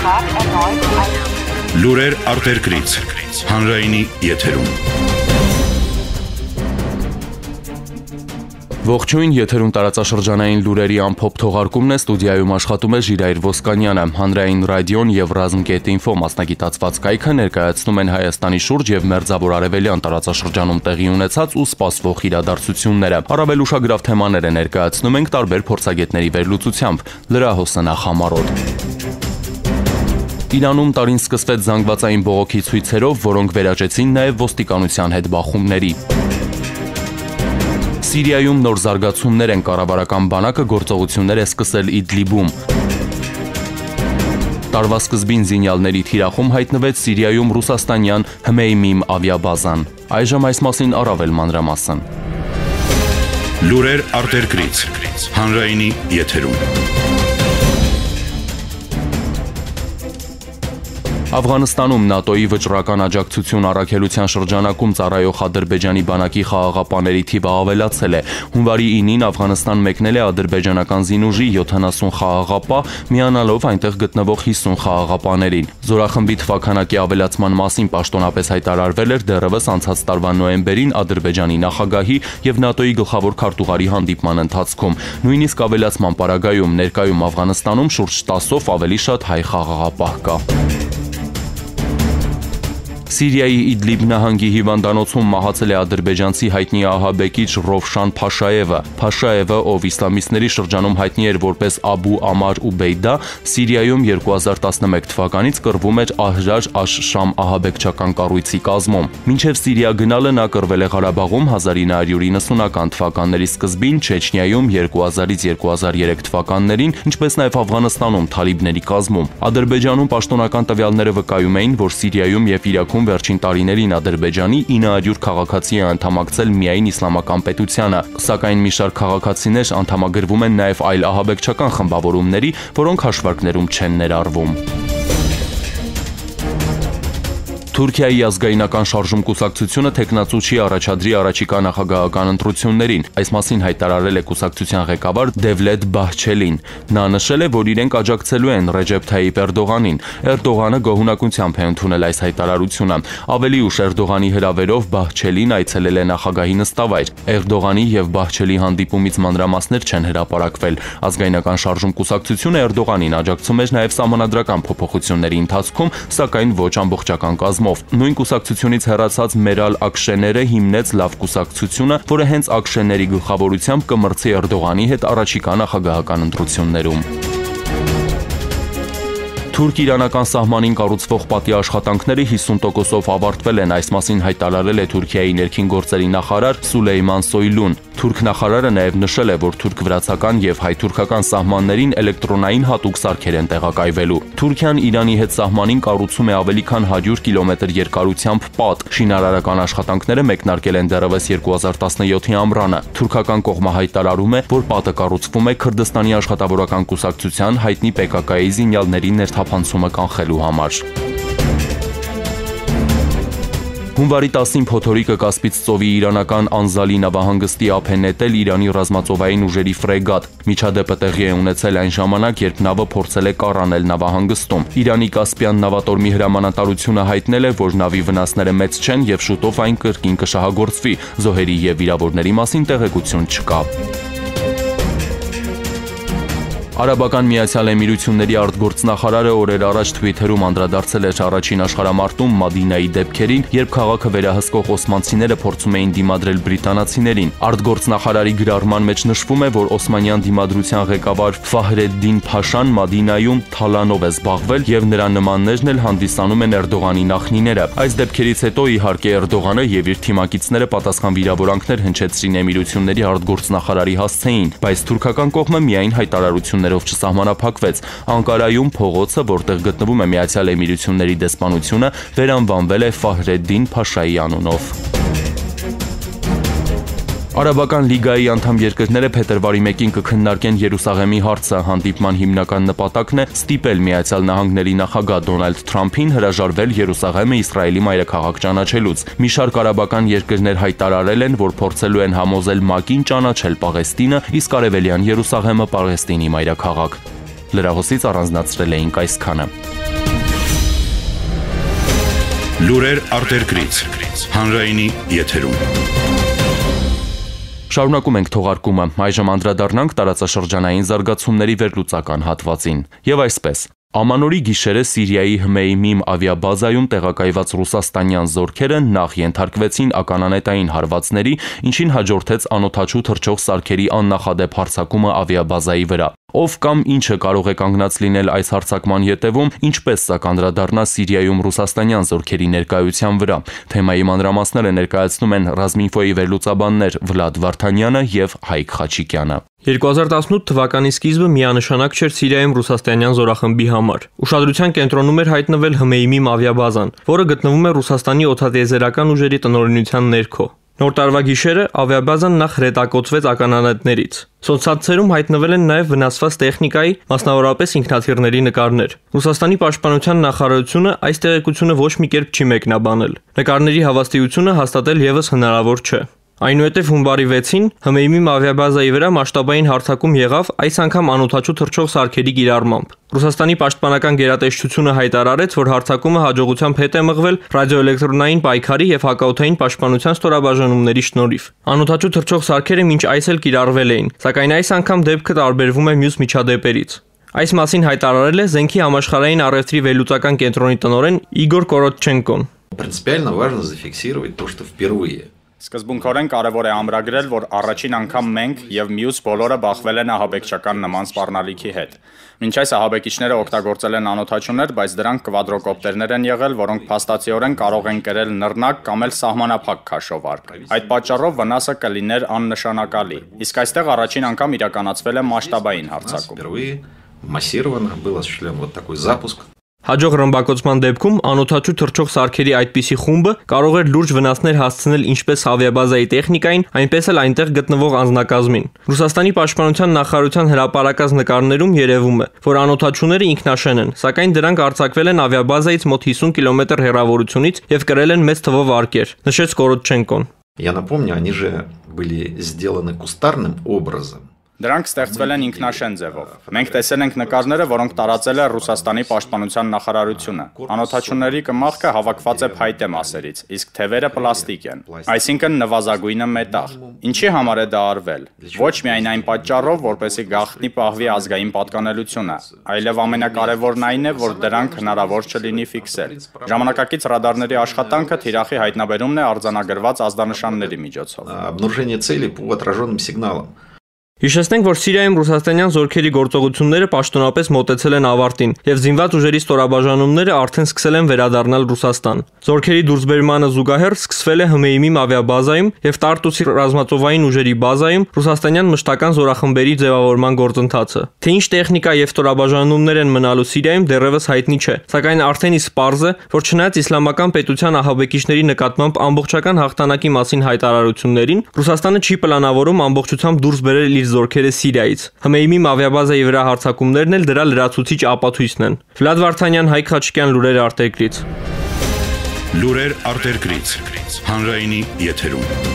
Լուրեր արտերկրից, հանրայինի եթերում։ Ողջույն, եթերում տարածաշրջանային լուրերի ամփոփ թողարկումն է, ստուդիայում աշխատում է Ժիրայր Ոսկանյանը, հանրային ռադիոն եւ Ռազմ.info մասնագիտացված կայքը ներկայացնում են Հայաստանի շուրջ եւ մերձավոր արևելյան տարածաշրջանում տեղի ունեցած ու սպասվող իրադարձությունները։ Առավել ուշագրավ թեմաներ ներկայացնում ենք տարբեր փորձագետների վերլուծությամբ։ Լրահոսը նախամարոտ։ Իրանում տարին սկսվեց զանգվածային բողոքի ցույցերով, որոնք վերաճեցին նաև ոստիկանության հետ բախումների։ Սիրիայում նոր զարգացումներ են, կառավարական բանակը գործողություններ է սկսել Իդլիբում։ Տարվա սկզբին զինյալների թիրախում հայտնվեց Սիրիայում ռուսաստանյան Հմեյմիմ ավիաբազան։ Այժմ այս մասին առավել մանրամասն։ Լուրեր արտերկրից, հանրայինի եթերում։ Աֆղանստանում ՆԱՏՕ-ի վճռական աջակցություն առաքելության շրջանակում ծառայող Ադրբեջանի բանակի խաղաղապաների թիվը ավելացել է։ Հունվարի 9-ին Աֆղանստան մեկնել է ադրբեջանական զինուժի 70 խաղաղապահ, միանալով այնտեղ գտնվող 50 խաղաղապաներին։ Զորախմբի թվաքանակի ավելացման մասին պաշտոնապես հայտարարվել էր դեռևս անցած տարվա նոյեմբերին Ադրբեջանի նախագահի եւ ՆԱՏՕ-ի գլխավոր քարտուղարի հանդիպման ընթացքում։ Նույնիսկ ավելացման պարագայում ներկայում Աֆղանստանում շուրջ 10-ով ավելի շատ հայ խաղաղապահ կա։ Սիրիայի Իդլիբ նահանգի հիվանդանոցում մահացել է ադրբեջանցի հայտնի ահաբեկիչ Ռովշան Փաշաևը։ Փաշաևը, ով իսլամիստների շրջանում հայտնի էր որպես Աբու Ամար Ուբեյդա, Սիրիայում 2011 թվականից կռվում էր Ահրար Աշ-Շամ ահաբեկչական կառույցի կազմում։ Մինչև Սիրիա գնալը նա կռվել է Ղարաբաղում 1990-ական թվականների սկզբին, Չեչնիայում 2000-ից 2003 թվականներին, ինչպես նաև Աֆղանստանում թալիբների կազմում։ Ադրբեջանում պաշտոնական տվյալները վկայում էին, որ Սիրիայում եւ Իրաքում վերջին տարիներին Ադրբեջանի 900 քաղաքացի է անդամակցել միայն իսլամական պետությանը, սակայն մի շարք քաղաքացիներ անդամագրվում են նաև այլ ահաբեկչական խմբավորումների, որոնք հաշվարկներում չեն ներառվում։ Թուրքիայի ազգայնական շարժում կուսակցությունը թեկնածու չի առաջադրի առաջիկա նախագահական ընտրություններին։ Այս մասին հայտարարել է կուսակցության ղեկավար Դևլետ Բահչելին։ Նա նշել է, որ իրենք աջակցելու են Ռեջեփ Թայիպ Էրդողանին։ Էրդողանը գոհունակությամբ է ընդունել այս հայտարարությունը։ Ավելի ուշ Էրդողանի հրավերով Բահչելին այցելել է նախագահի նստավայր։ Էրդողանի եւ Բահչելի հանդիպումից մանրամասներ չեն հրապարակվել։ Ազգայնական շարժում կուսակցությունը Էրդողանին աջակցում էր նաև սահմանադրական փոփոխությունների ընթացքում, սակայն ոչ ամբողջական կազմով։ Նույն կուսակցությունից հեռացած Մերալ Աքշեները հիմնեց լավ կուսակցությունը, որը հենց Աքշեների գլխավորությամբ կմրցի Էրդողանի հետ առաջիկա նախագահական ընտրություններում։ Թուրք-իրանական սահմանին կառուցվող պատի աշխատանքները 50%-ով ավարտվել են, այս մասին հայտարարել է Թուրքիայի ներքին գործերի նախարար Սուլեյման Սոյլուն։ Թուրք նախարարը նաև նշել է, որ թուրք-վրացական եւ հայ-թուրքական սահմաններին էլեկտրոնային հատուկ սարքեր են տեղակայվելու։ Թուրքիան Իրանի հետ սահմանին կառուցում է ավելի քան 100 կիլոմետր երկարությամբ պատ։ Շինարարական աշխատանքները մեկնարկել են դեռևս 2017-ի ամռանը։ Թուրքական կողմը հայտարարում է, որ պատը կառուցվում է Քրդստանի աշխատավորական կուսակցության հայտնի PKK-ի զինյալների ներթափանցումը կանխելու համար։ Հունվարի 10-ին փոթորիկը Կասպից ծովի իրանական Անզալի նավահանգստի ափ է նետել Իրանի ռազմածովային ուժերի ֆրեգատ։ Միջադեպը տեղի է ունեցել այն ժամանակ, երբ նավը փորձել է կառանել նավահանգստում։ Իրանի Կասպյան նավատորմի հրամանատարությունը հայտնել է, որ նավի վնասները մեծ չեն եւ շուտով այն կրկին կշահագործվի։ Զոհերի եւ վիրավորների մասին տեղեկություն չկա։ Արաբական Միացյալ Էմիրությունների արտգործնախարարը օրեր առաջ Twitter-ում անդրադարձել էր առաջին աշխարհամարտում Մադինայի դեպքերին, երբ քաղաքը վերահսկող օսմանցիները փորձում էին դիմադրել բրիտանացիներին։ Արտգործնախարարի գրառման մեջ նշվում է, որ օսմանյան դիմադրության ղեկավար Ֆահրեդդին Փաշան Մադինայում թալանով է զբաղվել եւ նրա նմաններն էլ հանդիսանում են Էրդողանի նախնիները։ Այս դեպքերից հետո իհարկե Էրդողանը եւ իր թիմակիցները պատասխան վիրավորանքներ հնչեցրին Էմիրությունների արտգործնախարարի հասցեին, բայց թուրքական կողմը միայն հայտարարություն չսահմանափակվեց։ Անկարայում փողոցը, որտեղ գտնվում է Միացյալ Էմիրությունների դեսպանությունը, վերանվանվել է Ֆահրեդդին Փաշայի անունով։ Արաբական լիգայի անդամ երկրները փետրվարի 1-ին կքննարկեն Երուսաղեմի հարցը։ Հանդիպման հիմնական նպատակն է ստիպել Միացյալ Նահանգների նախագահ Դոնալդ Թրամփին հրաժարվել Երուսաղեմը Իսրայելի մայրաքաղաք ճանաչելուց։ Մի շարք արաբական երկրներ հայտարարել են, որ փորձելու են համոզել ՄԱԿ-ին ճանաչել Պաղեստինը, իսկ Արևելյան Երուսաղեմը Պաղեստինի մայրաքաղաք։ Լրահոսից առանձնացրել էինք այսքանը։ Լուրեր արտերկրից, հանրայինի եթերում։ Շարունակում ենք թողարկումը, այժմ անդրադառնանք տարածաշրջանային զարգացումների վերլուծական հատվածին։ Եվ այսպես. Ամանորի գիշերը Սիրիայի Հմեյմիմ ավիաբազայում տեղակայված ռուսաստանյան զորքերը նախ ենթարկվեցին ականանետային հարվածների, ինչին հաջորդեց անօդաչու թռչող սարքերի աննախադեպ հարձակումը ավիաբազայի վրա։ Ով կամ ինչը կարող է կանգնած լինել այս հարձակման ետևում, ինչպես սա կանդրադառնա Սիրիայում ռուսաստանյան զորքերի ներկայության վրա։ Թեմայի մանրամասները ներկայացնում են Ռազմինֆոյի վերլուծաբաններ Վլադ Վարդանյանը եւ Հայկ Խաչիկյանը։ 2018 թվականի սկիզբը միանշանակ չէր Սիրիայում ռուսաստանյան զորախմբի համար։ Ուշադրության կենտրոնում էր հայտնվել Հմեյմիմ ավիաբազան, որը գտնվում է Ռուսաստանի օդատիեզերական ուժերի տնօրինության ներքո։ Նոր տարվա գիշերը ավիաբազան նախ հրետակոծվեց ականանետներից։ Սոցցանցերում հայտնվել են նաև վնասված տեխնիկայի, մասնավորապես ինքնաթիռների նկարներ։ Ռուսաստանի պաշտպանության նախարարությունը այս տեղեկությունը ոչ մի կերպ չի մեկնաբանել։ Նկարների հավաստիությունը հաստատել եւս հնարավոր չէ։ Այնուհետև հունվարի 6-ին Հմեյմիմ ավիաբազայի վրա մասշտաբային հարձակում եղավ, այս անգամ անօդաչու թռչող սարքերի կիրառմամբ։ Ռուսաստանի պաշտպանական գերատեսչությունը հայտարարեց, որ հարձակումը հաջողությամբ հետ է մղվել ռադիոէլեկտրոնային պայքարի եւ հակաօդային պաշտպանության ստորաբաժանումների շնորհիվ։ Անօդաչու թռչող սարքերը մինչ այս էլ կիրառվել էին, սակայն այս անգամ дебքը տարբերվում է мյուս միջադեպերից։ Այս մասին հայտարարել է Զենքի համաշխարհային առևտրի վերլուծական կենտրոնի տնօրեն Իգոր Կորոտչենկոն։ Принципиально важно зафиксировать то, что впервые. Սկզբունքորեն կարևոր է ամրագրել, որ առաջին անգամ մենք եւ մյուս բոլորը բախվել են ահաբեկչական նման սպառնալիքի հետ։ Մինչ այս ահաբեկիչները օգտագործել են անօդաչուներ, բայց դրանք կվադրոկոպտերներ են եղել, որոնք փաստացիորեն կարող են կրել նռնակ կամ էլ սահմանափակ քաշովար։ Այդ պատճառով վնասը կլիներ աննշանակալի։ Իսկ այստեղ առաջին անգամ իրականացվել է մասշտաբային հարձակում։ Впервые массированно был осуществлен вот такой запуск. Հաջող ռմբակոծման դեպքում անօդաչու թռչող սարքերի այդպիսի խումբը կարող էր լուրջ վնասներ հասցնել ինչպես ավիաբազայի տեխնիկային, այնպես էլ այնտեղ գտնվող անձնակազմին։ Ռուսաստանի պաշտպանության նախարարության հրապարակած նկարներում երևում է, որ անօդաչուները ինքնաշեն են, сакայն դրանք արձակվել են ավիաբազայից մոտ 50 կիլոմետր հեռավորությունից եւ կրել են մեծ թվով արկեր, նշեց Կորոտչենկոն։ Я напомню, они же были сделаны кустарным образом. Դրանք ստեղծվել են ինքնաշեն ձևով։ Մենք տեսել ենք նկարները, որոնք տարածել է Ռուսաստանի պաշտպանության նախարարությունը։ Անօդաչուների կմախքը հավաքված է փայտե մասերից, իսկ թևերը պլաստիկ են, այսինքն նվազագույնը մետաղ։ Ինչի համար է դա արվել։ Ոչ միայն այն պատճառով, որպեսզի գաղտնի պահվի ազգային պատկանելությունը, այլև ամենակարևորն այն է, որ դրանք հնարավոր չլինի ֆիքսել։ Ժամանակակից ռադարների աշխատանքը թիրախի հայտնաբերումն է արձանագրված ազդանշանների միջոցով։ Обнаружение целей по отраженным сигналам. Հիշեցնենք, որ Սիրիայում ռուսաստանյան զորքերի գործողությունները պաշտոնապես մոտեցել են ավարտին, եւ զինված ուժերի ստորաբաժանումները արդեն սկսել են վերադառնալ Ռուսաստան։ Զորքերի դուրսբերմանը զուգահեռ սկսվել է Հմեյմիմ ավիաբազայում եւ Տարտուսի ռազմածովային ուժերի բազայում ռուսաստանյան մշտական զորախմբերի ձևավորման գործընթացը։ Թե ինչ տեխնիկա եւ ստորաբաժանումներ են մնալու Սիրիայում դեռևս հայտնի չէ, սակայն արդեն իսկ պարզ է, որ չնայած իսլամական պետության ահաբեկիչների նկատմամբ ամբողջական հաղթանակի մասին հայտարարություններին, Ռուսաստանը չի պլանավորում ամբողջությամբ դուրս բերել զորքերը Սիրիայից։ Հմեյմիմ ավիաբազայի վրա հարձակումներն էլ դրա լրացուցիչ ապացույցն են։ Վլադ Վարդանյան, Հայկ Խաչիկյան, լուրեր արտերկրից։ Լուրեր արտերկրից, հանրայինի եթերում։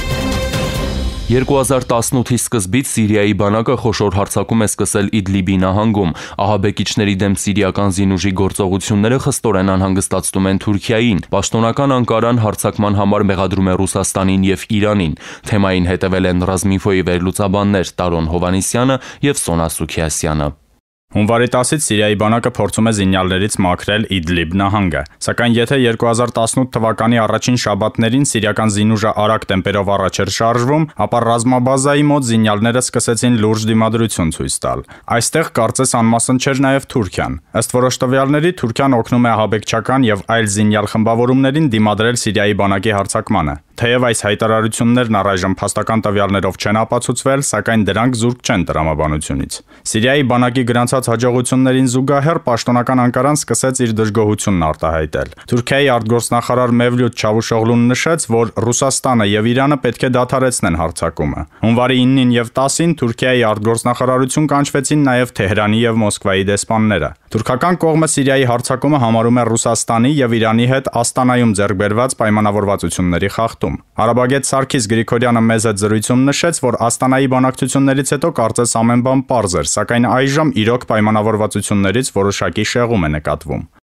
2018-ի սկզբից Սիրիայի բանակը խոշոր հարձակում է սկսել Իդլիբի նահանգում։ Ահաբեկիչների դեմ սիրիական զինուժի գործողությունները խստորեն անհանգստացնում են Թուրքիային։ Պաշտոնական Անկարան հարձակման համար մեղադրում է Ռուսաստանին եւ Իրանին։ Թեմային հետևել են Ռազմինֆոյի վերլուծաբաններ Տարոն Հովանիսյանը եւ Սոնա Սուքիասյանը։ Հունվարի 10-ից Սիրիայի բանակը փորձում է զինյալներից մաքրել Իդլիբ նահանգը, սակայն եթե 2018 թվականի առաջին շաբաթներին սիրիական զինուժը արագ տեմպերով առաջ էր շարժվում, ապա ռազմաբազայի մոտ զինյալները սկսեցին լուրջ դիմադրություն ցույց տալ։ Այստեղ կարծես անմասն չէր նաև Թուրքիան։ Ըստ որոշ տվյալների Թուրքիան օգնում է ահաբեկչական եւ այլ զինյալ խմբավորումներին դիմադրել Սիրիայի բանակի հարձակմանը։ Թեև այս հայտարարություններն առայժմ փաստական տվյալներով չեն ապացուցվել, սակայն դրանք զուրկ չեն տրամաբանությունից։ Սիրիայի բանակի գրանցած հաջողություններին զուգահեռ պաշտոնական Անկարան սկսեց իր դժգոհությունն արտահայտել։ Թուրքիայի արտգործնախարար Մևլութ Չավուշօղլուն նշեց, որ Ռուսաստանը եւ Իրանը պետք է դադարեցնեն հարձակումը։ Հունվարի 9-ին եւ 10-ին Թուրքիայի արտգործնախարարություն կանչվեցին նաեւ Թեհրանի եւ Մոսկվայի դեսպանները։ Թուրքական կողմը Սիրիայի հարձակումը համարում է Ռուսաստանի եւ Իրանի հետ Աստանայում ձեռք բերված պայմանավորվածությունների խախտում։ Արաբագետ Սարգիս Գրիգորյանը մեծ հետ զրույցում նշեց, որ Աստանայի բանակցություններից հետո կարծես ամեն բան պարզ էր, սակայն այժմ իրոք պայմանավորվածություններից որոշակի շեղում է նկատվում։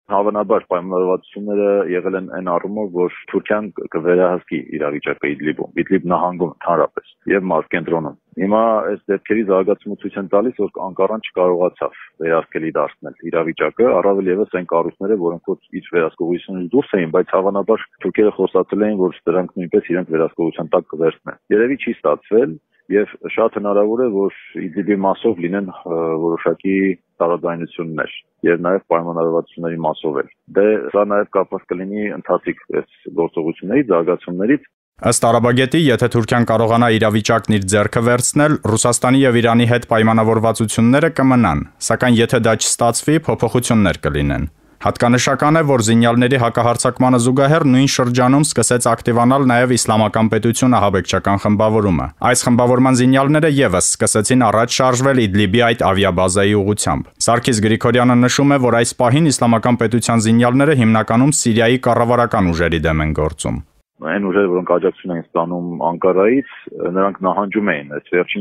Հավանաբար պայմանավորվածությունները եղել են այն առումով, որ Թուրքիան կվերահսկի իրավիճակը Իդլիբում, Իդլիբ նահանգում ընդհանրապես եւ մարզկենտրոնում։ Հիմա այս դեպքերի զարգացումը ցույց են տալիս, որ Անկարան չկարողացավ վերահսկելի դարձնել իրավիճակը, առավել եւս այն կառույցները, որոնք որ իր վերահսկողությունից դուրս էին, բայց հավանաբար թուրքերը խոստացել էին, որ դրանք նույնպես իրենք վերահսկողության տակ կվերցնեն։ Երևի չի ստացվել եւ շատ հնարավոր է, որ Իդլիբի մասով լինեն որոշակի տարաձայնություններ եւ նաեւ պայմանավորվածությունների մասով էլ։ Դե սա նաեւ կապված կլինի ընթացիկ այս գործողությունների զարգացումներից։ Ըստ Արաբագետի, եթե Թուրքիան կարողանա իրավիճակն իր ձեռքը վերցնել, Ռուսաստանի եւ Իրանի հետ պայմանավորվածությունները կմնան, սակայն եթե դա չստացվի, փոփոխություններ կլինեն։ Հատկանշական է, որ զինյալների հակահարձակմանը զուգահեռ նույն շրջանում սկսեց ակտիվանալ նաև Իսլամական պետություն ահաբեկչական խմբավորումը։ Այս խմբավորման զինյալները եւս սկսեցին առաջ շարժվել Իդլիբի այդ ավիաբազայի ուղղությամբ։ Սարգիս Գրիգորյանը նշում է, որ այս պահին Իսլամական պետության զինյալները հիմնականում Սիրիայի կառավարական ուժերի դեմ են գործում։ Այն ուժերը, որոնք աջակցություն են ստանում Անկարայից, նրանք նահանջում էին այս վերջին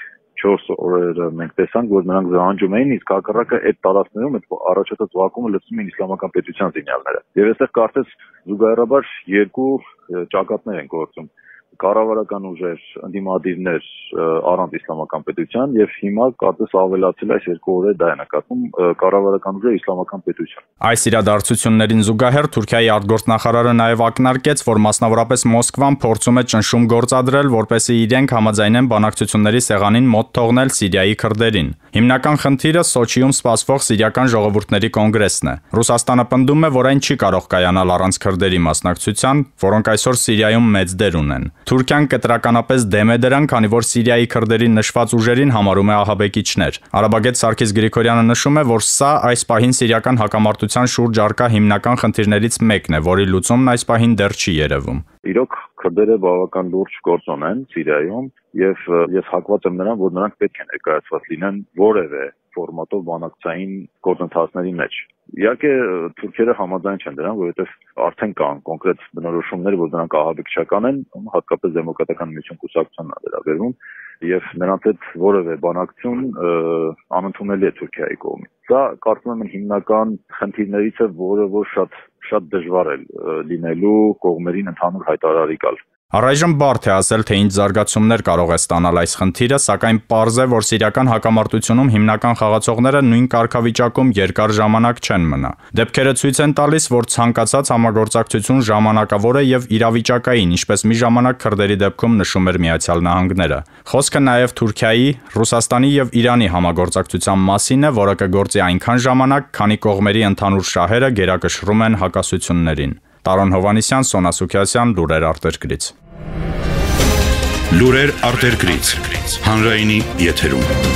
3-4 օրերը մենք տեսանք, որ նրանք զահանջում էին, իսկ հակառակը այդ տարածքներում այդ առաջացած վակումը լցնում էին Իսլամական պետության զինյալները։ Եվ այստեղ կարծես զուգահեռաբար երկու ճակատներ են գործում։ Կառավարական ուժեր, ընդդիմադիրներ առանց Իսլամական պետության եւ հիմա կարծես ավելացել այս երկու օրը դա է նկատվում կառավարական ուժը Իսլամական պետություն։ Այս իրադարձություններին զուգահեռ Թուրքիայի արտգործնախարարը նաեւ ակնարկեց, որ մասնավորապես Մոսկվան փորձում է ճնշում գործադրել, որպեսզի իրենք համաձայնեն բանակցությունների սեղանին մոտ թողնել Սիրիայի քրդերին։ Հիմնական խնդիրը Սոչիում սպասվող սիրիական ժողովուրդների կոնգրեսն է։ Ռուսաստանը պնդում է, որ այն չի կարող կայանալ առանց քրդերի մասնակցության, որոնք այսօր Սիրիայում մեծ դեր ունեն։ Թուրքիան կտրականապես դեմ է դրան, քանի որ Սիրիայի քրդերի նշված ուժերին համարում է ահաբեկիչներ։ Արաբագետ Սարգիս Գրիգորյանը նշում է, որ սա այս պահին սիրիական հակամարտության շուրջ առկա հիմնական խնդիրներից մեկն է, որի լուծումն այս պահին դեռ չի երևում։ Իրոք քրդերը բավական լուրջ գործոն են Սիրիայում եւ ես հակված եմ նրան, որ նրանք պետք է ներկայացված լինեն որևէ ֆորմատով բանակցային գործընթացների մեջ։ Իհարկե թուրքերը համաձայն չեն դրան, որովհետեւ արդեն կան կոնկրետ բնորոշումներ, որ նրանք ահաբեկչական են, հատկապես դեմոկրատական միություն կուսակցությանն է վերաբերվում, եւ նրանց հետ որևէ բանակցություն անընդունելի է Թուրքիայի կողմից։ Դա կարծում եմ հիմնական խնդիրներից է, որը որ շատ դժվար է լինելու կողմերին ընդհանուր հայտարարի գալ։ Առայժմ բարդ է ասել, թե ինչ զարգացումներ կարող է ստանալ այս խնդիրը, սակայն պարզ է, որ սիրիական հակամարտությունում հիմնական խաղացողները նույն կարգավիճակում երկար ժամանակ չեն մնա։ Դեպքերը ցույց են տալիս, որ ցանկացած համագործակցություն ժամանակավոր է եւ իրավիճակային, ինչպես մի ժամանակ քրդերի դեպքում նշում էր Միացյալ Նահանգները։ Խոսքը նաեւ Թուրքիայի, Ռուսաստանի եւ Իրանի համագործակցության մասին է, որը կգործի այնքան ժամանակ, քանի կողմերի ընդհանուր շահերը գերակշռում են հակասություններին։ Տարոն Հովանիսյան, Սոնա Սուքիասյան, Լուրեր արտերկրից։ Լուրեր արտերկրից։ Հանրայինի եթերում։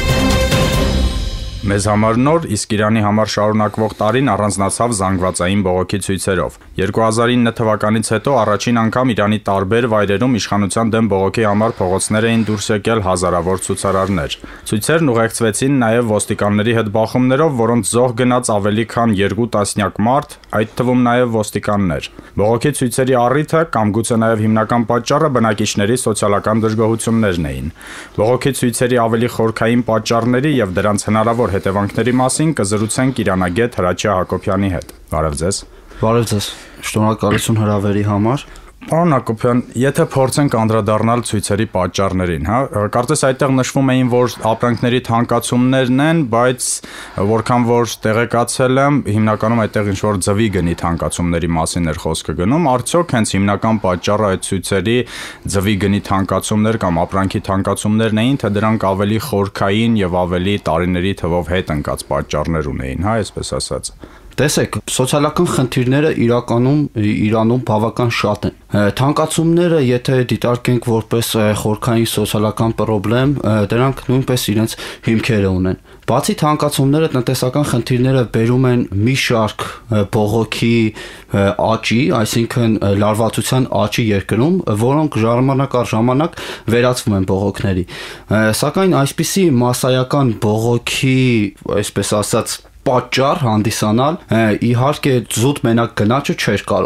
Մեզ համար նոր, իսկ Իրանի համար շարունակվող տարին առանձնացավ զանգվածային բողոքի ցույցերով։ 2009 թվականից հետո առաջին անգամ Իրանի տարբեր վայրերում իշխանության դեմ բողոքի համար փողոցներ էին դուրս եկել հազարավոր ցուցարարներ։ Ցույցերն ուղեկցվեցին նաև ոստիկանների հետ բախումներով, որոնց զոհ գնաց ավելի քան 2 տասնյակ մարդ, այդ թվում նաև ոստիկաններ։ Բողոքի ցույցերի առիթը կամ գուցե նաև հիմնական պատճառը բնակիչների սոցիալական դժգոհություններն էին։ Բողոքի ցույցերի ավելի խորքային պատճառների եւ դրանց հնարավոր հետևանքների մասին կզրուցենք իրանագետ Հրաչյա Հակոբյանի հետ։ Բարև ձեզ։ Բարև ձեզ։ Շնորհակալություն հրավերի համար։ Պարոն Հակոբյան, եթե փորձենք անդրադառնալ ցույցերի պատճառներին, կարծես այդտեղ նշվում էին, որ ապրանքների թանկացումներն են, բայց որքան որ տեղեկացել եմ, հիմնականում այդտեղ ինչ-որ ձվի գնի թանկացումների մասին էր խոսքը գնում, արդյոք հենց հիմնական պատճառը այդ ցույցերի ձվի գնի թանկացումներ կամ ապրանքի թանկացումներն էին, թե դրանք ավելի խորքային եւ ավելի տարիների թվով հետ ընկած պատճառներ ունեին, այսպես ասած։ Տեսեք, սոցիալական խնդիրները Իրանում բավական շատ են։ Թանկացումները, եթե դիտարկենք որպես խորքային սոցիալական խնդրեմ, դրանք նույնպես իրենց հիմքերը ունեն։ Բացի թանկացումները, տնտեսական խնդիրները բերում են մի շարք բողոքի աճի, այսինքն լարվածության աճի երկրում, որոնք ժամանակ առ ժամանակ վերածվում են բողոքների։ Սակայն այսպիսի մասսայական բողոքի, այսպես ասած, պատճառ հանդիսանալ իհարկե զուտ մենակ գնաճը չէր կարող։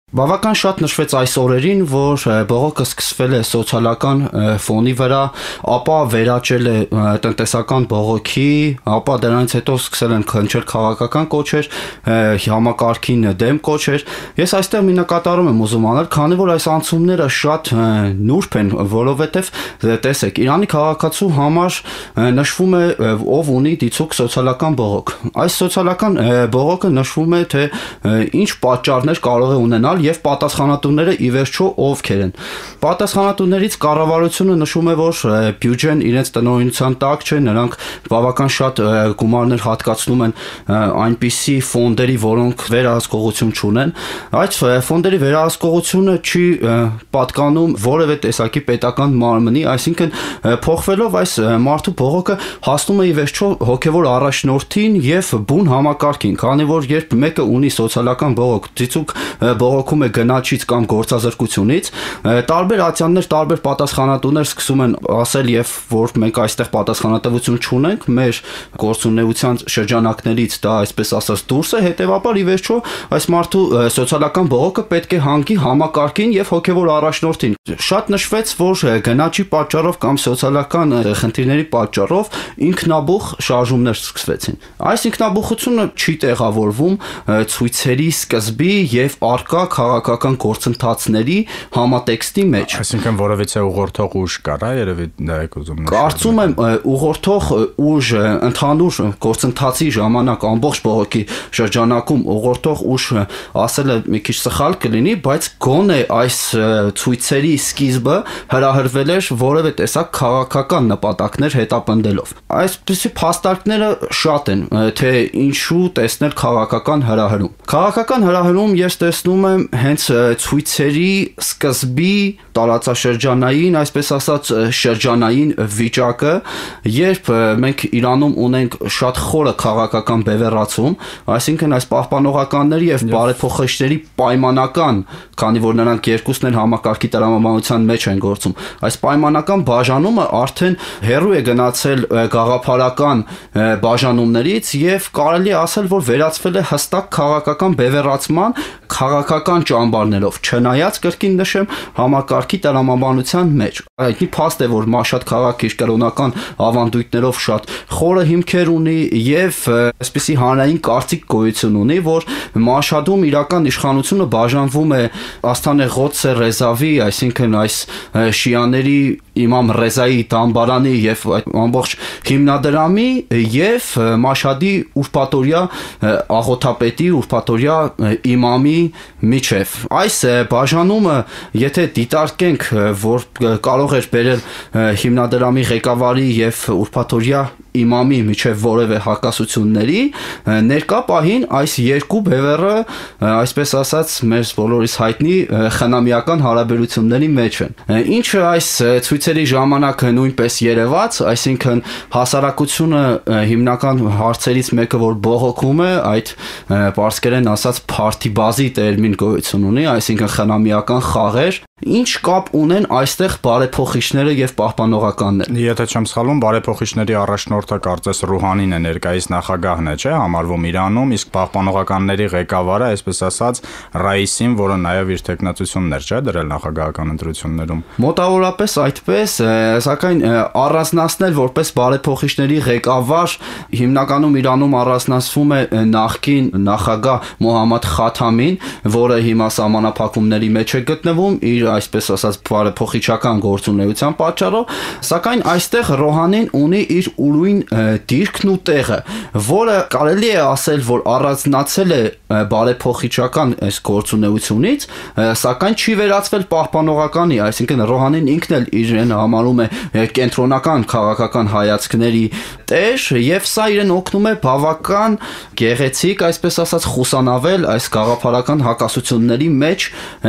Բավական շատ նշվեց այս օրերին, որ բողոքը սկսվել է սոցիալական ֆոնի վրա, ապա վերաճել է տնտեսական բողոքի, ապա դրանից հետո սկսել են քննչել քաղաքական կոչեր, համակարգին դեմ կոչեր։ Ես այստեղ մի նկատառում եմ ուզում անել, քանի որ այս անցումները շատ նուրբ են, որովհետև տեսեք, Իրանի քաղաքացու համար նշվում է ով ունի դիցուք սոցիալական բողոք։ Այս սոցիալական բողոքը նշվում է, թե ինչ պատճառներ կարող է ունենալ եւ պատասխանատուները ի վերջո ովքեր են։ Պատասխանատուներից կառավարությունը նշում է, որ բյուջեն իրենց տնօրինության տակ չէ, նրանք բավական շատ գումարներ հատկացնում են այնպիսի ֆոնդերի, որոնք վերահսկողություն չունեն։ Այդ ֆոնդերի վերահսկողությունը չի պատկանում որևէ տեսակի պետական մարմնի, այսինքն փոխվելով այս մարդու բողոքը հասնում է ի վերջո հոգևոր առաջնորդին եւ բուն համակարգին, քանի որ երբ մեկը ունի սոցիալական բողոք, դիցուք բողոքում է գնաճից կամ գործազրկությունից, տարբեր ատյաններ, տարբեր պատասխանատուներ սկսում են ասել եւ որ մենք այստեղ պատասխանատվություն չունենք, մեր գործունեության շրջանակներից դա այսպես ասած դուրս է, հետեւաբար ի վերջո այս մարդու սոցիալական բողոքը պետք է հանգի համակարգին եւ հոգեվոր առաջնորդին։ Շատ նշվեց, որ գնաճի պատճառով կամ սոցիալական խնդիրների պատճառով ինքնաբուխ շարժումներ սկսվեցին։ Այս ինքնաբուխությունը չի տեղավորվում ցույցերի սկզբի եւ արկա քաղաքական գործընթացների համատեքստի մեջ։ Այսինքն որևիցե ուղղորդող ուժ կար, երևի դա եք ուզում նշել։ Կարծում եմ ուղղորդող ուժ ընդհանուր գործընթացի ժամանակ ամբողջ բողոքի շրջանակում ուղղորդող ուժ ասել է մի քիչ սխալ կլինի, բայց գոնե այս ցույցերի սկիզբը հրահրվել էր որևէ տեսակ քաղաքական նպատակներ հետապնդելով։ Այսպիսի փաստարկները շատ են, թե ինչու տեսնել քաղաքական հրահրում։ Քաղաքական հրահրում ես տեսնում եմ հենց ցույցերի սկզբի տարածաշրջանային, այսպես ասած շրջանային վիճակը, երբ մենք Իրանում ունենք շատ խորը քաղաքական բևեռացում, այսինքն այս պահպանողականների եւ բարեփոխիչների պայմանական, քանի որ նրանք երկուսն են համակարգի տրամաբանության մեջ են գործում, այս պայմանական բաժանումը արդեն հեռու է գնացել գաղափարական բաժանումներից եւ կարելի է ասել, որ վերածվել է հստակ քաղաքական բևեռացման քաղաքական ճամբարներով, չնայած կրկին նշեմ համակարգի տրամաբանության մեջ։ Այդ փաստ է, որ Մաշհադ քաղաքը իր կրոնական ավանդույթներով շատ խորը հիմքեր ունի եւ այսպիսի հանրային կարծիք գոյություն ունի, որ Մաշհադում իրական իշխանությունը բաժանվում է Աստանե Ղոդսե Ռեզավի, այսինքն այս շիաների Իմամ Ռեզայի դամբարանի եւ այդ ամբողջ հիմնադրամի եւ Մաշհադի ուրպատորյա աղոթապետի, ուրպատորյա իմամի միջև։ Այս բաժանումը, եթե դիտարկենք, որ կարող էր բերել հիմնադրամի ղեկավարի եւ ուրպատորյա իմամի միջև որևէ հակասությունների, ներկա պահին այս երկու բևեռը, այսպես ասած, մեր բոլորիս հայտնի խնամիական հարաբերությունների մեջ են։ Ինչը այս ցույցերի ժամանակ նույնպես երևաց, այսինքն հասարակությունը հիմնական հարցերից մեկը, որ բողոքում է, այդ պարսկերեն ասած փարթիբազի տերմին գոյություն ունի, այսինքն խնամիական խաղեր, ինչ կապ ունեն այստեղ բարեփոխիչները եւ պահպանողականները։ Եթե չեմ սխալվում, բարեփոխիչների առաջնորդը կարծես Ռուհանին է, ներկայիս նախագահն է, չէ՞, համարվում Իրանում, իսկ պահպանողականների ղեկավարը, այսպես ասած, Ռայիսին, որը նաեւ իր տեխնացություններ չէ դրել նախագահական ընտրություններում։ Մոտավորապես այդպես, սակայն առանձնացնել որպես բարեփոխիչների ղեկավար հիմնականում Իրանում առանձնացվում է նախկին նախագահ Մոհամմադ Խաթամին, որը հիմա սահմանափակումների մեջ է գտնվում իր այսպես ասած բարեփոխիչական գործունեության պատճառով, սակայն այստեղ Ռոհանին ունի իր ուրույն դիրքն ու տեղը, որը կարելի է ասել, որ առանձնացել է բարեփոխիչական այս գործունեությունից, սակայն չի վերածվել պահպանողականի, այսինքն Ռոհանին ինքն էլ իրեն համարում է կենտրոնական քաղաքական հայացքների տեր եւ սա իրեն օգնում է բավական գեղեցիկ, այսպես ասած, խուսանավել այս գաղափարական հակասությունների մեջ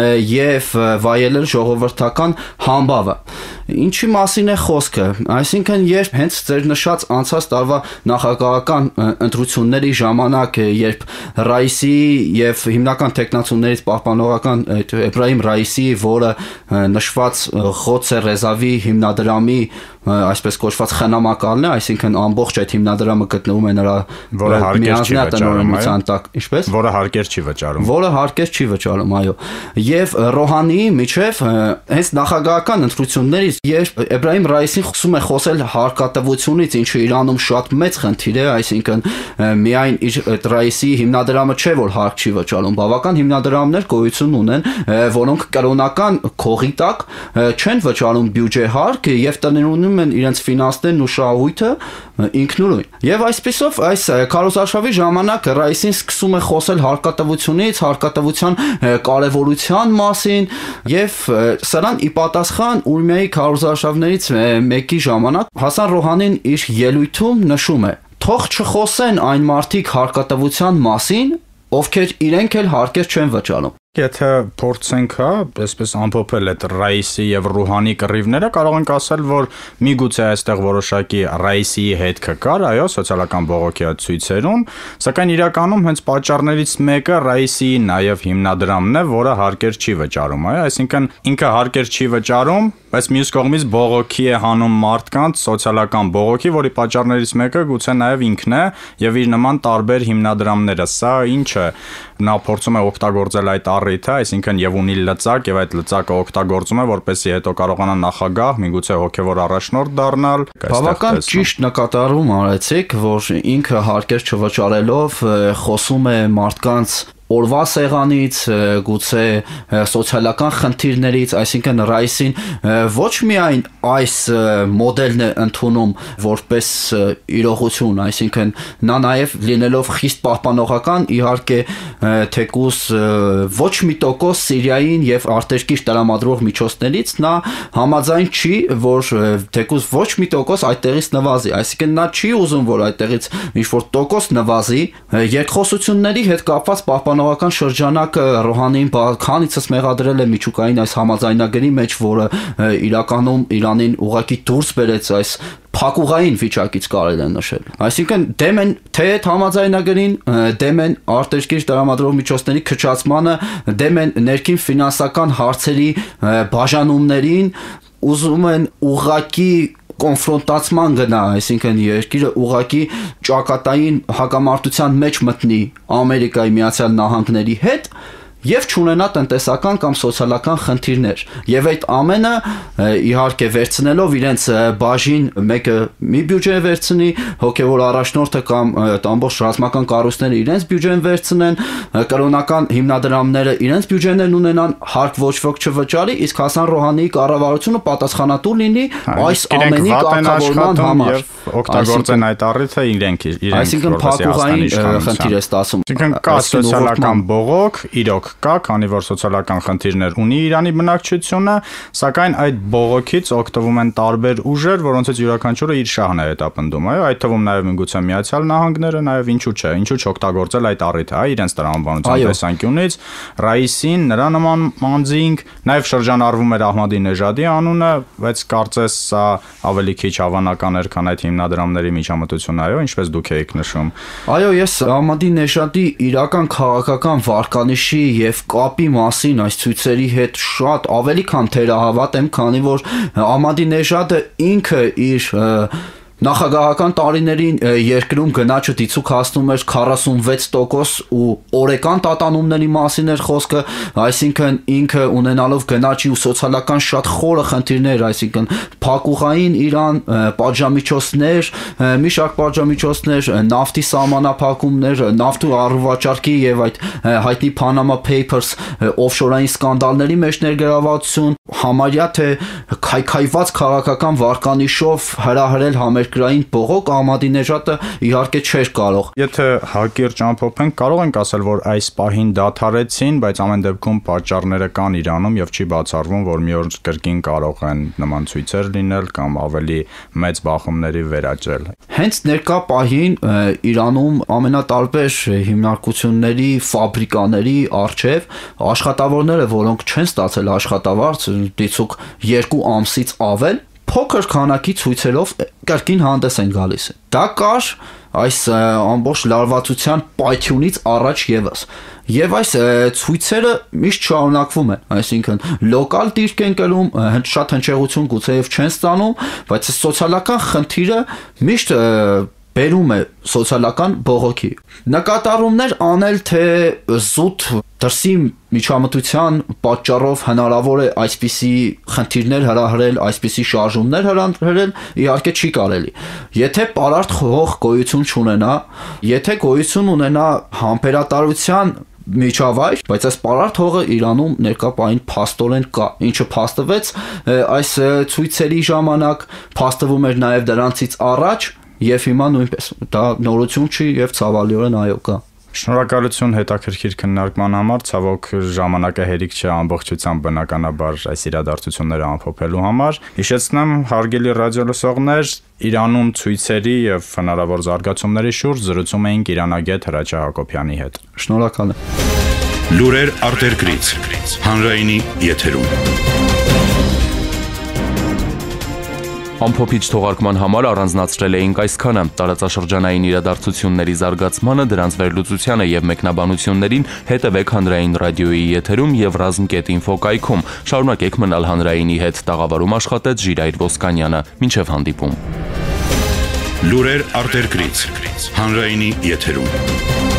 եւ վայելել ժողովրդական համբավը։ Ինչի մասին է խոսքը, այսինքն երբ հենց ձեր նշած անցած տարվա նախագահական ընտրությունների ժամանակ, երբ Ռայիսի եւ հիմնական տեխնացուներից պահպանողական Էբրահիմ Ռայիսի, որը նշված Ղոդսե Ռեզավի հիմնադրամի այսպես կոչված խնամակալն է, այսինքն ամբողջ այդ հիմնադրամը գտնվում է նրա որը հարկեր չի վճարում, ինչպես որը հարկեր չի վճարում, այո, եւ Ռոհանիի միջև հենց նախագահական ընտրություններից երբ Էբրահիմ Ռայիսին սկսում է խոսել հարկատվությունից, ինչը Իրանում շատ մեծ խնդիր է, այսինքն միայն իր Ռայիսի հիմնադրամը չէ, որ հարկ չի վճարում, բավական հիմնադրամներ գոյություն ունեն, որոնք կրոնական քողի տակ չեն վճարում բյուջե հարկ եւ տնօրինում են իրենց ֆինանսներն ու շահույթը ինքնուրույն։ Եվ այսպիսով այս քարոզարշավի ժամանակ Ռայիսին սկսում է խոսել հարկատվությունից, հարկատվության կարևորության մասին եւ սրան ի պատասխան Ուրմիայի քարոզարշավներից մեկի ժամանակ Հասան Ռոհանին իր ելույթում նշում է. «Թող չխոսեն այն մարդիկ հարկատվության մասին, ովքեր իրենք էլ հարկեր չեն վճարում»։ Եթե փորձենք, այսպես ամփոփել այդ Ռայիսի եւ Ռուհանի կռիվները, կարող ենք ասել, որ միգուցե այստեղ որոշակի Ռայիսիի հետքը կար, այո, սոցիալական բողոքի ցույցերում, սակայն իրականում հենց պատճառներից մեկը Ռայիսիի նաեւ հիմնադրամն է, որը հարկեր չի վճարում, այո, այսինքն ինքը հարկեր չի վճարում, բայց մյուս կողմից բողոքի է հանում մարդկանց, սոցիալական բողոքի, որի պատճառներից մեկը գուցե նաեւ ինքն է եւ իր նման տարբեր հիմնադրամները։ Սա ինչ է, նա փորձում է օգտագործել այդ առիթը, այսինքն եւ ունի լծակ եւ այդ լծակը օգտագործում է, որպեսզի հետո կարողանա նախագահ, միգուցե հոգեվոր առաջնորդ դառնալ։ Բավական ճիշտ նկատառում արեցիք, որ ինքը հարկեր չվճարելով խոսում է մարդկանց օրվա սեղանից, գուցե սոցիալական խնդիրներից, այսինքն Ռայիսին ոչ միայն այս մոդելն է ընդունում որպես իրողություն, այսինքն նա նաև լինելով խիստ պահպանողական, իհարկե թեկուզ ոչ մի տոկոս Սիրիային եւ արտերկիր տրամադրող միջոցներից նա համաձայն չի, որ թեկուզ ոչ մի տոկոս այդտեղից նվազի, այսինքն նա չի ուզում, որ այդտեղից ինչ-որ տոկոս նվազի, երկխոսությունների հետ կապված պահպանողական շրջանակը Ռոհանին քանիցս մեղադրել է միջուկային այս համաձայնագրի մեջ, որը իրականում Իրանին ուղղակի դուրս բերեց այս փակուղային վիճակից կարելի է նշել։ Այսինքն դեմ են թե այդ համաձայնագրին, դեմ են արտերկիր տրամադրող միջոցների քչացմանը, դեմ են ներքին ֆինանսական հարցերի բաժանումներին, ուզում են ուղղակի կոնֆրոնտացման գնա, այսինքն երկիրը ուղղակի ճակատային հակամարտության մեջ մտնի Ամերիկայի Միացյալ Նահանգների հետ եւ չունենա տնտեսական կամ սոցիալական խնդիրներ։ Եվ այդ ամենը իհարկե վերցնելով իրենց բաժին մեկը մի բյուջե վերցնի, հոգեվոր առաջնորդը կամ ամբողջ ռազմական կառույցները իրենց բյուջեն վերցնեն, կրոնական հիմնադրամները իրենց բյուջեներն ունենան, հարկ ոչ ոք չվճարի, իսկ Հասան Ռոհանիի կառավարությունը պատասխանատու լինի այս ամենի կարգավորման համար։ Օգտագործեն այդ առիթը իրենք այսինքն փակուղային խնդիր է ստացում։ Այսինքն կա սոցիալական բողոք, իրոք կա, քանի որ սոցիալական խնդիրներ ունի Իրանի բնակչությունը, սակայն այդ բողոքից օգտվում են տարբեր ուժեր, որոնցից յուրաքանչյուրը իր շահն է հետապնդում, այո, այդ թվում նաև միգուցե Միացյալ Նահանգները, նաև ինչու՞ չօգտագործել այդ առիթը, այս տրամաբանության տեսանկյունից, Ռայիսին, նրա նման անձինք, նաև շրջանառվում էր Ահմադի-Նեժադի անունը, բայց կարծես սա ավելի քիչ հավանական էր, քան այդ հիմնադրամների միջամտությունը, այո, ինչպես դուք եք նշում։ Այո, ես Ահմադի-Նեժադի իրական քաղաքական վարկանիշի եւ կապի մասին այս ցույցերի հետ շատ ավելի քան թերահավատ եմ, քանի որ Ահմադի-Նեժադը ինքը իր նախագահական տարիներին երկրում գնաճը դիցուք հասնում էր 46% ու օրեկան տատանումների մասին էր խոսքը, այսինքն ինքը ունենալով գնաճի ու սոցիալական շատ խորը խնդիրներ, այսինքն փակուղային Իրան, պատժամիջոցներ, մի շարք պատժամիջոցներ, նավթի սահմանափակումներ, նավթու առուվաճառքի եւ այդ հայտնի Panama Papers օֆշորային սկանդալների մեջ ներգրավվածություն, համարյա թե քայքայված քաղաքական վարկանիշով հրահրել համերկրային բողոք Ահմադի-Նեժադը իհարկե չէր կարող։ Եթե հակիրճ ամփոփենք, կարող ենք ասել, որ այս պահին դադարեցին, բայց ամեն դեպքում պատճառները կան Իրանում եւ չի բացառվում, որ մի օր կրկին կարող են նման ցույցեր լինել կամ ավելի մեծ բախումների վերաճել։ Հենց ներկա պահին Իրանում ամենատարբեր հիմնարկությունների, ֆաբրիկաների արչեւ աշխատավորները, որոնք չեն ստացել աշխատավարձ, դիցուք 2 ամսից ավել, փոքր քանակի ցույցերով կրկին հանդես են գալիս։ Դա կար այս ամբողջ լարվածության պայթյունից առաջ եւս։ Եվ այս ցույցերը միշտ շարունակվում են, այսինքն լոկալ դիրք են կրում, շատ հնչեղություն գուցեև չեն ստանում, բայց սոցիալական խնդիրը միշտ բերում է սոցիալական բողոքի։ Նկատառումներ անել, թե զուտ դրսի միջամտության պատճառով հնարավոր է այսպիսի խնդիրներ հրահրել, այսպիսի շարժումներ հրահրել, իհարկե չի կարելի։ Եթե պարարտ հող գոյություն չունենա, եթե գոյություն ունենա համբերատարության միջավայր, բայց այս պարարտ հողը Իրանում ներկա պահին փաստորեն կա, ինչը փաստվեց այս ցույցերի ժամանակ, փաստվում էր նաև դրանցից առաջ, եւ հիմա նույնպես դա նորություն չի եւ ցավալիորեն այո կա։ Շնորհակալություն հետաքրքիր քննարկման համար, ցավոք ժամանակը հերիք չէ ամբողջությամբ բնականաբար այս իրադարձությունները ամփոփելու համար։ Հիշեցնեմ, հարգելի ռադիոլսողներ, Իրանում ցույցերի եւ հնարավոր զարգացումների շուրջ զրուցում էինք իրանագետ Հրաչյա Հակոբյանի հետ։ Շնորհակալ եմ։ Լուրեր արտերկրից, հանրայինի եթերում։ Ամփոփիչ թողարկման համար առանձնացրել էինք այսքանը՝ տարածաշրջանային իրադարձությունների զարգացմանը, դրանց վերլուծությանը եւ մեկնաբանություններին հետևեք հանրային ռադիոյի եթերում եւ Razm.info կայքում։ Շարունակեք մնալ հանրայինի հետ, տաղավարում աշխատեց Ժիրայր Ոսկանյանը։ Մինչեւ հանդիպում։ Լուրեր արտերկրից, հանրայինի եթերում։